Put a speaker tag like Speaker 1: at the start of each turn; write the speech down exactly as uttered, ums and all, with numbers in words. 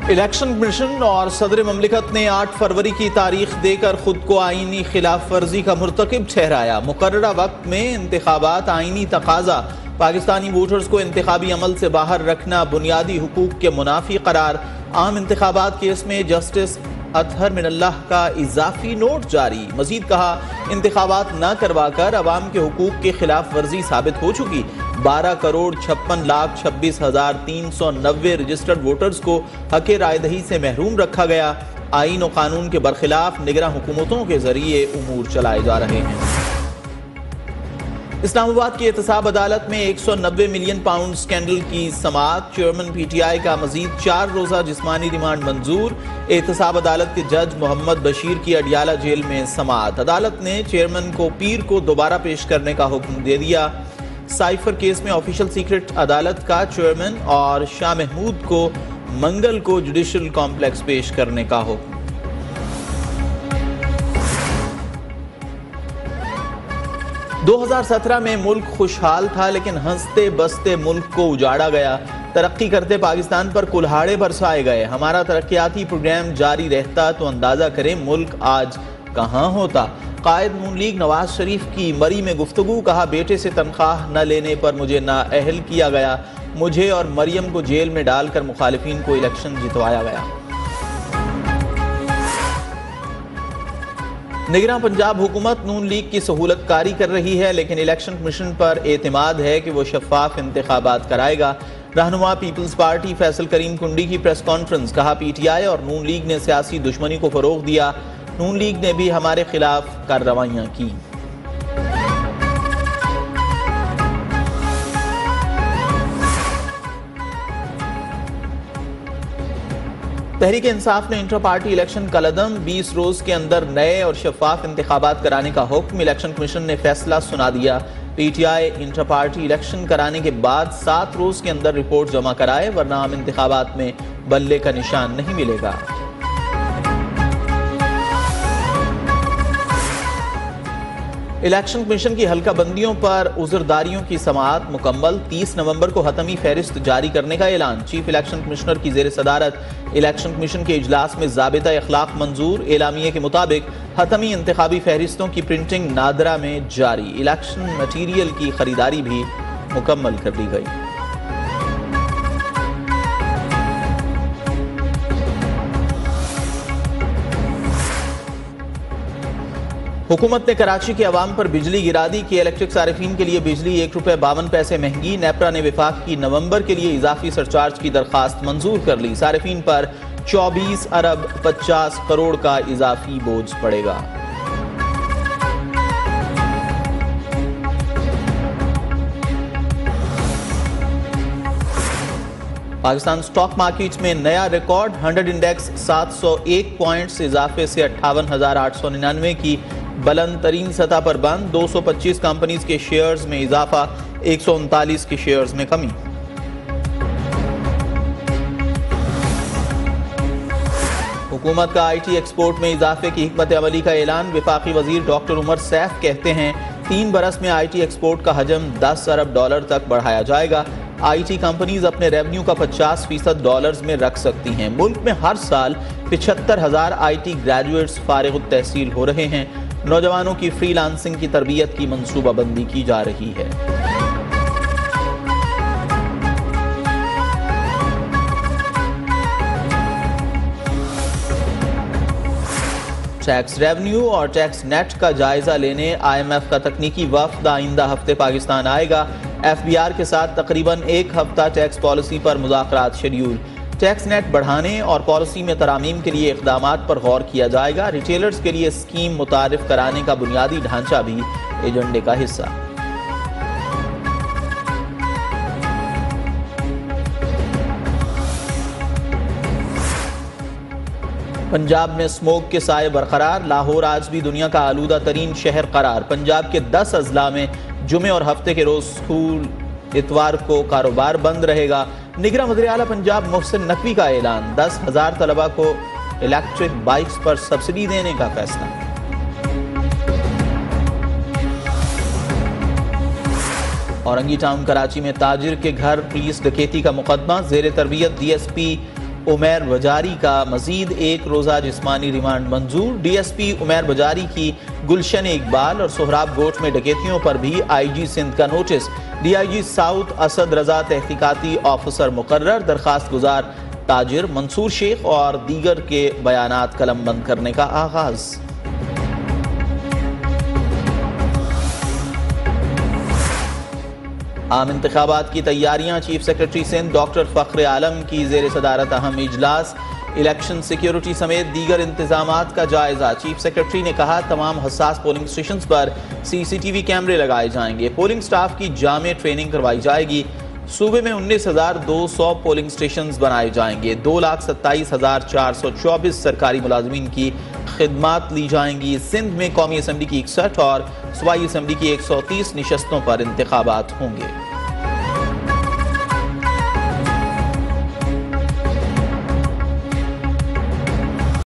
Speaker 1: Election commission और सदर ममलिकत ने आठ फरवरी की तारीख देकर खुद को आईनी खिलाफ वर्जी का मुर्तकिब ठहराया। मुकर्ररा वक्त में इंतखाबात आईनी तकाजा, पाकिस्तानी वोटर्स को इंतखाबी अमल से बाहर रखना बुनियादी हुकूक के मुनाफी करार। आम इंतखाबात केस में जस्टिस अतहर मिनल्लाह का इजाफी नोट जारी। मजीद कहा, इंतखाबात न करवा कर अवाम के हुकूक के खिलाफ वर्जी साबित हो चुकी। बारह करोड़ छप्पन लाख छब्बीस हजार तीन सौ नब्बे रजिस्टर्ड वोटर्स को हक रायदही से महरूम रखा गया। आईन और कानून के बरखिलाफ निगरां हुकूमतों के जरिए उमूर चलाए जा रहे हैं। इस्लामाबाद की एहतसाब अदालत में एक सौ नब्बे मिलियन पाउंड स्कैंडल की समाअत। चेयरमैन पी टी आई का मजीद चार रोजा जिस्मानी रिमांड मंजूर। एहतसाब अदालत के जज मोहम्मद बशीर की अडियाला जेल में समाअत। अदालत ने चेयरमैन को पीर को दोबारा पेश करने का हुक्म दे दिया। साइफर केस में ऑफिशियल सीक्रेट अदालत का चेयरमैन और शाह महमूद को मंगल को जुडिशल कॉम्प्लेक्स पेश करने का हुक्म। दो हज़ार सत्रह में मुल्क खुशहाल था, लेकिन हंसते बसते मुल्क को उजाड़ा गया। तरक्की करते पाकिस्तान पर कुल्हाड़े बरसाए गए। हमारा तरक्याती प्रोग्राम जारी रहता तो अंदाजा करें मुल्क आज कहां होता। कायद नून लीग नवाज शरीफ की मरी में गुफ्तगू, कहा बेटे से तनख्वाह न लेने पर मुझे नाअहल किया गया। मुझे और मरियम को जेल में डालकर मुखालिफिन को इलेक्शन जितवाया गया। निगरां पंजाब हुकूमत नून लीग की सहूलत कारी कर रही है, लेकिन इलेक्शन कमीशन पर एतमाद है कि वो शफाफ इंतखाबात कराएगा। रहनुमा पीपल्स पार्टी फैसल करीम कुंडी की प्रेस कॉन्फ्रेंस, कहा पी टी आई और नून लीग ने सियासी दुश्मनी को फरोग दिया। नून लीग ने भी हमारे खिलाफ कार्रवाइयां की। तहरीक इंसाफ ने इंटर पार्टी इलेक्शन कलदम, बीस रोज के अंदर नए और शफाफ इंतखाबात कराने का हुक्म। इलेक्शन कमीशन ने फैसला सुना दिया। P T I inter party election कराने के बाद सात रोज के अंदर रिपोर्ट जमा कराए, वरना आम इंतखाबात में बल्ले का निशान नहीं मिलेगा। इलेक्शन कमीशन की हल्का बंदियों पर उज़रदारियों की समाअत मुकम्मल। तीस नवंबर को हतमी फहरिस्त जारी करने का ऐलान। चीफ इलेक्शन कमिश्नर की जेर सदारत इलेक्शन कमीशन के इजलास में ज़ाबिता अखलाक मंजूर। एलामिये के मुताबिक हतमी इंतखाबी फहरिस्तों की प्रिंटिंग नादरा में जारी। इलेक्शन मटीरियल की खरीदारी भी मुकम्मल कर दी गई। हुकूमत ने कराची के अवाम पर बिजली गिरा दी कि इलेक्ट्रिक सारिफीन के लिए बिजली एक रुपये बावन पैसे महंगी। नेपरा ने विफाक की नवंबर के लिए इजाफी सरचार्ज की दरखास्त मंजूर कर ली। सारिफीन पर चौबीस अरब पचास करोड़ का इजाफी बोझ पड़ेगा। पाकिस्तान स्टॉक मार्केट में नया रिकॉर्ड। हंड्रेड इंडेक्स सात सौ एक पॉइंट्स इजाफे से अट्ठावन हजार आठ सौ निन्यानवे की बुलंद तरीन सतह पर बंद। दो सौ पच्चीस कंपनीज के शेयर्स में इजाफा, एक सौ उनतालीस के शेयर्स में कमी। हुकूमत का आई टी एक्सपोर्ट में इजाफे की हिकमत अमली का ऐलान। विफाकी वजीर डॉक्टर उमर सैफ कहते हैं तीन बरस में आई टी एक्सपोर्ट का हजम दस अरब डॉलर तक बढ़ाया जाएगा। आई टी कंपनीज अपने रेवेन्यू का पचास फीसद डॉलर्स में रख सकती हैं। मुल्क में हर साल पिछहत्तर हजार आई टी ग्रेजुएट्स फारिग तहसील हो रहे हैं। नौजवानों की फ्रीलांसिंग की तरबियत की मंसूबाबंदी की जा रही है। टैक्स रेवेन्यू और टैक्स नेट का जायजा लेने आई एम एफ का तकनीकी वफ्द आइंदा हफ्ते पाकिस्तान आएगा। एफ बी आर के साथ तकरीबन एक हफ्ता टैक्स पॉलिसी पर मुज़ाकरात शेड्यूल। टैक्स नेट बढ़ाने और पॉलिसी में तरामीम के लिए इक़दामात पर गौर किया जाएगा। रिटेलर्स के लिए स्कीम मुतारिफ कराने का बुनियादी ढांचा भी एजेंडे का हिस्सा। पंजाब में स्मोक के साए बरकरार। लाहौर आज भी दुनिया का आलूदा तरीन शहर करार। पंजाब के दस अजला में जुमे और हफ्ते के रोज स्कूल, इतवार को कारोबार बंद रहेगा। निगरां वज़ीर आला पंजाब मोहसिन नकवी का ऐलान। दस हजार तलबा को इलेक्ट्रिक बाइक्स पर सब्सिडी देने का फैसला। औरंगी टाउन कराची में ताजिर के घर पुलिस डकैती का मुकदमा। जेर तरबियत डी एस पी उमैर बजारी का मजीद एक रोज़ा जिस्मानी रिमांड मंजूर। डी एस पी उमैर बजारी की गुलशन इकबाल और सोहराब गोट में डकैतियों पर भी आई जी सिंध का notice. D I G south Asad Raza तहकीकाती ऑफिसर मुकर्रर। दरखास्त गुजार ताजिर मंसूर शेख और दीगर के बयानात कलम बंद करने का आगाज। आम इंतखाबात की तैयारियां। Chief secretary Sindh doctor Fakhr Alam की जेर सदारत अहम इजलास। इलेक्शन सिक्योरिटी समेत दीगर इंतजामात का जायजा। चीफ सेक्रेटरी ने कहा तमाम हसास पोलिंग स्टेशन पर सी सी टी वी कैमरे लगाए जाएंगे। पोलिंग स्टाफ की जामे ट्रेनिंग करवाई जाएगी। सूबे में उन्नीस हजार दो सौ पोलिंग स्टेशन बनाए जाएंगे। दो लाख सत्ताईस हजार चार सौ चौबीस सरकारी मुलाजमीन की खिदमात ली जाएंगी। सिंध में कौमी असम्बली की इकसठ और सूबाई असम्बली की एक सौ तीस निशस्तों पर इंतखाबात होंगे।